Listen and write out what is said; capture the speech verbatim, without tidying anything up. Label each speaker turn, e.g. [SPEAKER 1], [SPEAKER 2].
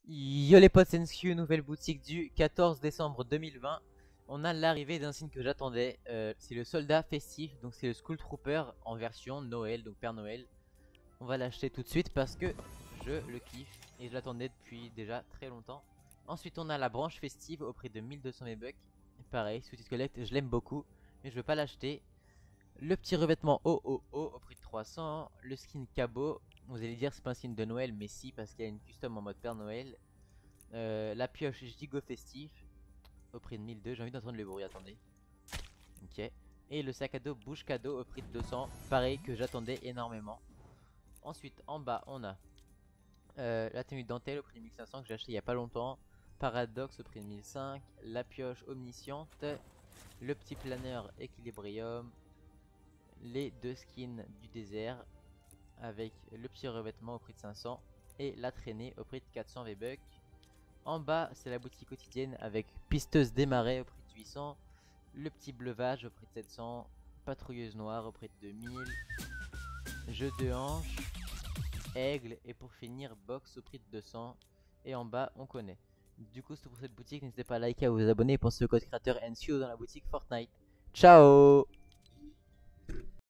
[SPEAKER 1] Yo les potes, Sensui, nouvelle boutique du quatorze décembre deux mille vingt. On a l'arrivée d'un signe que j'attendais, euh, c'est le soldat festif, donc c'est le Skull Trooper en version Noël, donc Père Noël. On va l'acheter tout de suite parce que je le kiffe et je l'attendais depuis déjà très longtemps. Ensuite on a la branche festive au prix de mille deux cents V-Bucks. Pareil, sous Collect, je l'aime beaucoup, mais je veux pas l'acheter. Le petit revêtement O O O au prix de trois cents. Le skin Cabot, vous allez dire c'est pas un skin de Noël, mais si, parce qu'il y a une custom en mode Père Noël. Euh, la pioche Gigo Festif au prix de mille deux cents. J'ai envie d'entendre le bruit, attendez. Ok. Et le sac à dos Bouche Cadeau au prix de deux cents. Pareil, que j'attendais énormément. Ensuite, en bas, on a euh, la tenue dentelle au prix de mille cinq cents que j'ai acheté il y a pas longtemps. Paradoxe au prix de mille cinq cents. La pioche omnisciente. Le petit planeur Equilibrium. Les deux skins du désert avec le petit revêtement au prix de cinq cents. Et la traînée au prix de quatre cents V-Bucks. En bas, c'est la boutique quotidienne avec pisteuse démarrée au prix de huit cents. Le petit bleuvage au prix de sept cents. Patrouilleuse noire au prix de deux mille. Jeu de hanche. Aigle. Et pour finir, box au prix de deux cents. Et en bas, on connaît. Du coup, c'est tout pour cette boutique. N'hésitez pas à liker, à vous abonner et pensez au code créateur N C O dans la boutique Fortnite. Ciao!